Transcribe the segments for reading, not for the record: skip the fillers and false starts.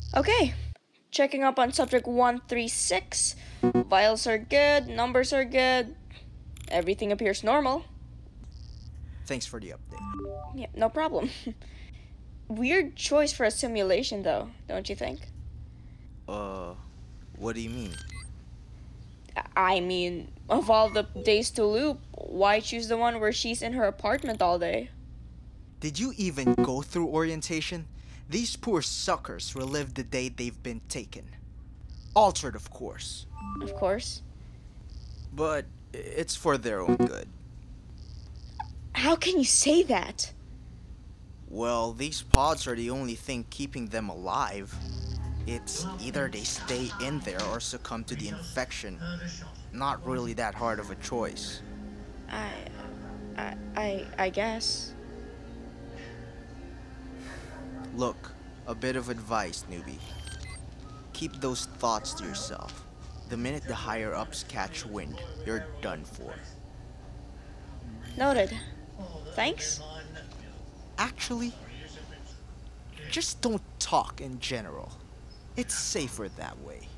Okay, checking up on subject 136. Vitals are good, numbers are good, everything appears normal. Thanks for the update. Yeah, no problem. Weird choice for a simulation, though, don't you think? Uh, what do you mean? I mean, of all the days to loop, why choose the one where she's in her apartment all day? Did you even go through orientation? These poor suckers relive the day they've been taken. Altered, of course. Of course. But it's for their own good. How can you say that? Well, these pods are the only thing keeping them alive. It's either they stay in there or succumb to the infection. Not really that hard of a choice. I. I guess. Look, a bit of advice, newbie. Keep those thoughts to yourself. The minute the higher ups catch wind, you're done for. Noted. Thanks. Actually, just don't talk in general. It's safer that way.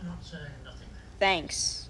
Thanks.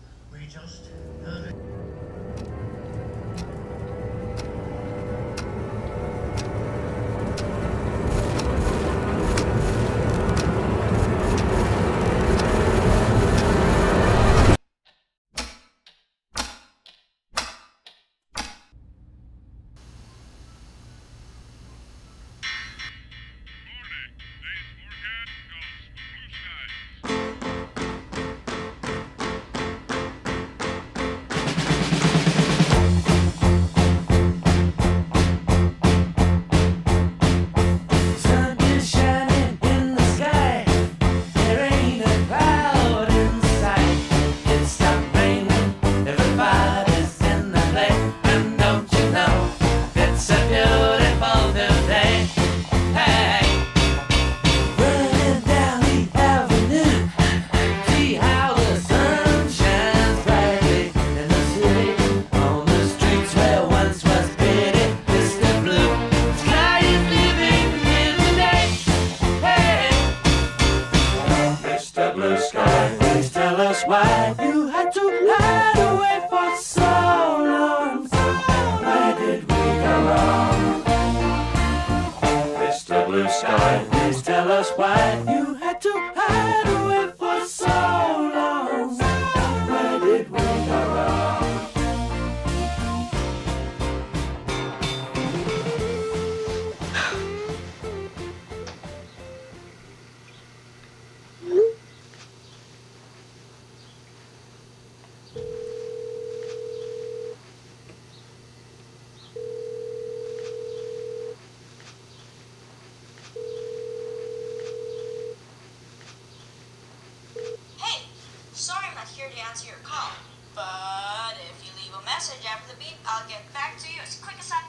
Sun is shining in the sky. There ain't a cloud in sight. It stopped raining. Everybody's in the play. And don't you know it's a beautiful new day? Hey, running down the avenue. See how the sun shines brightly in the city. On the streets where once was pity, Mr. Blue. Sky is living in the day. Hey, Mr. Blue Sky, please tell us why you had to hide away for so long. Where did we go wrong? Mr. Blue Sky, please tell us why you had to hide away for so long. Where did we go wrong? Hey, sorry I'm not here to answer your call, but if you leave a message after the beep, I'll get back to you as quick as I.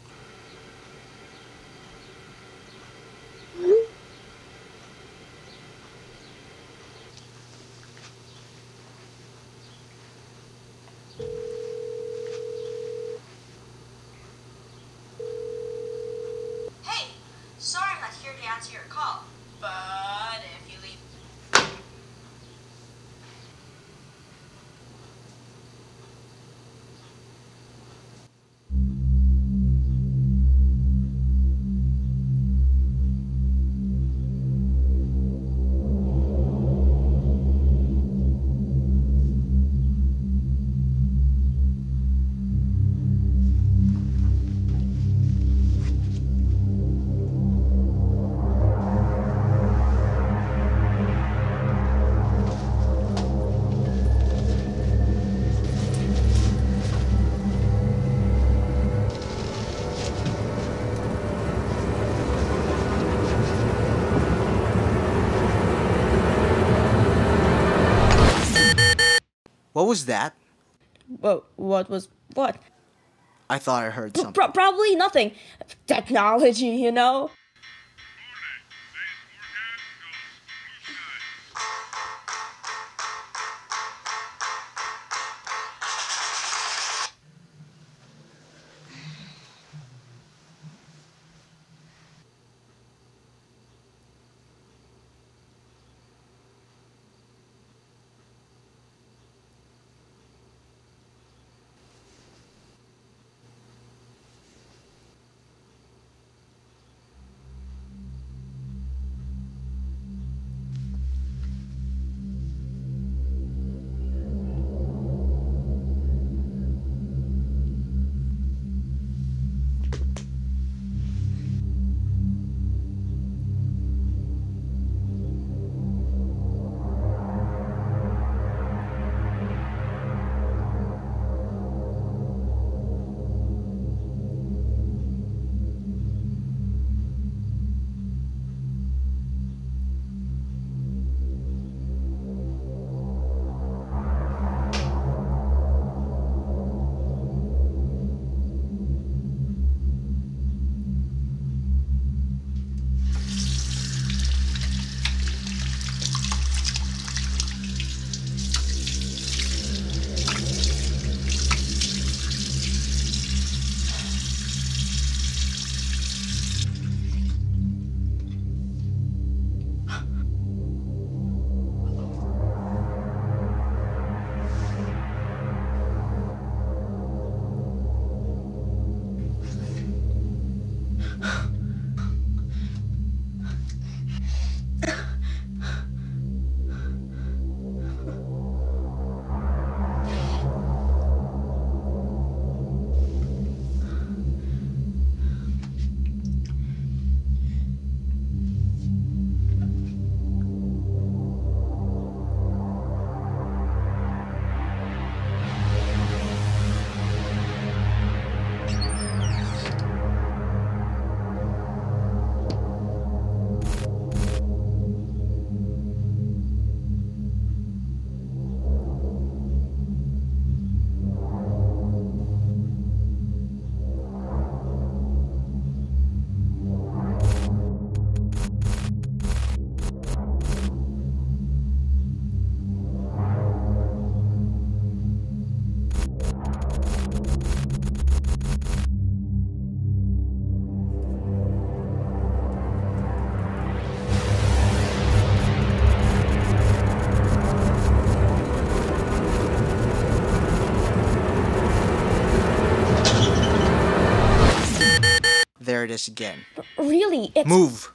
Hey, sorry I'm not here to answer your call, but if you leave. What was that? What was what? I thought I heard something. Probably nothing. Technology, you know? there it is again. Really, it's... Move!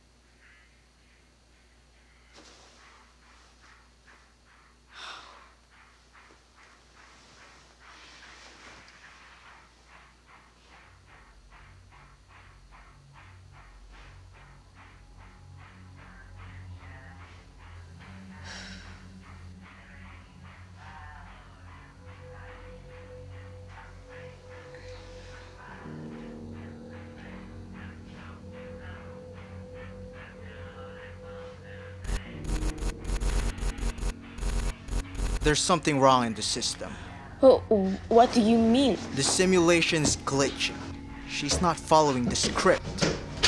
There's something wrong in the system. Oh, what do you mean? The simulation's glitching. She's not following the script.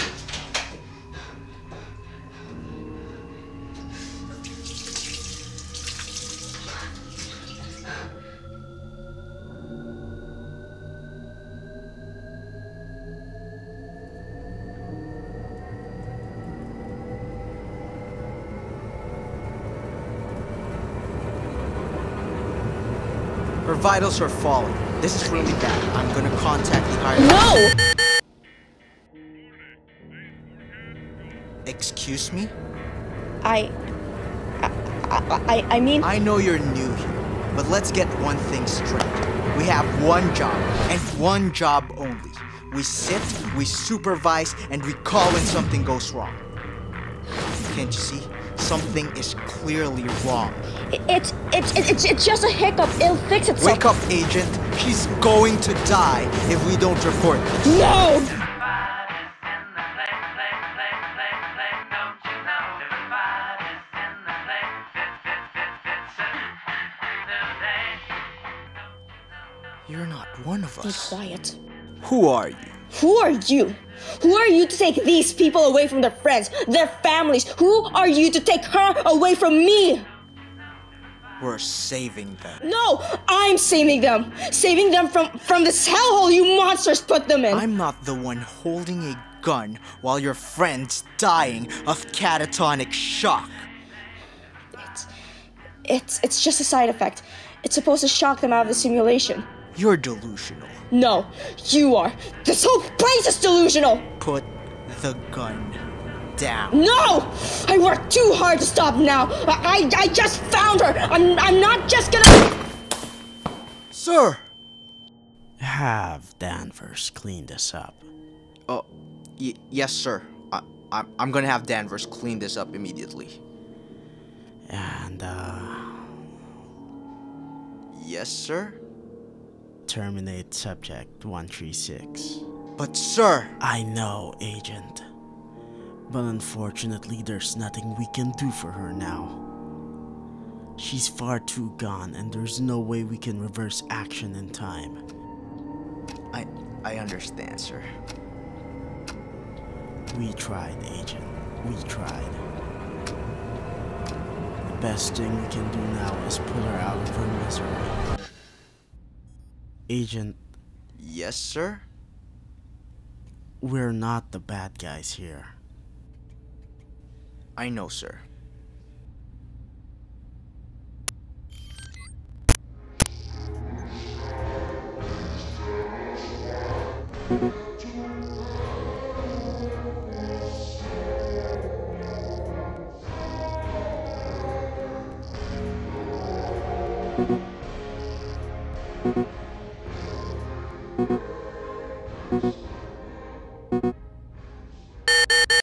Her vitals are falling. This is really bad. I'm gonna contact the higher... No! Excuse me? I mean... I know you're new here, but let's get one thing straight. We have one job, and one job only. We sit, we supervise, and we call when something goes wrong. Can't you see? Something is clearly wrong. It's just a hiccup. It'll fix itself. Wake up, Agent. She's going to die if we don't report this. No! You're not one of Be us. quiet. Who are you? Who are you? Who are you to take these people away from their friends, their families? Who are you to take her away from me? We're saving them. No, I'm saving them. Saving them from this hellhole you monsters put them in. I'm not the one holding a gun while your friend's dying of catatonic shock. It's just a side effect. It's supposed to shock them out of the simulation. You're delusional. No, you are. This whole place is delusional. Put the gun down. No! I worked too hard to stop now. I just found her. I'm not just gonna... Sir! Have Danvers clean this up. Oh, yes, sir. I'm gonna have Danvers clean this up immediately. And, Yes, sir? terminate subject 136. But, sir! I know, Agent. But unfortunately, there's nothing we can do for her now. She's far too gone, and there's no way we can reverse action in time. I understand, sir. We tried, Agent. We tried. The best thing we can do now is pull her out of her misery. Agent, Yes, sir? we're not the bad guys here. I know, sir.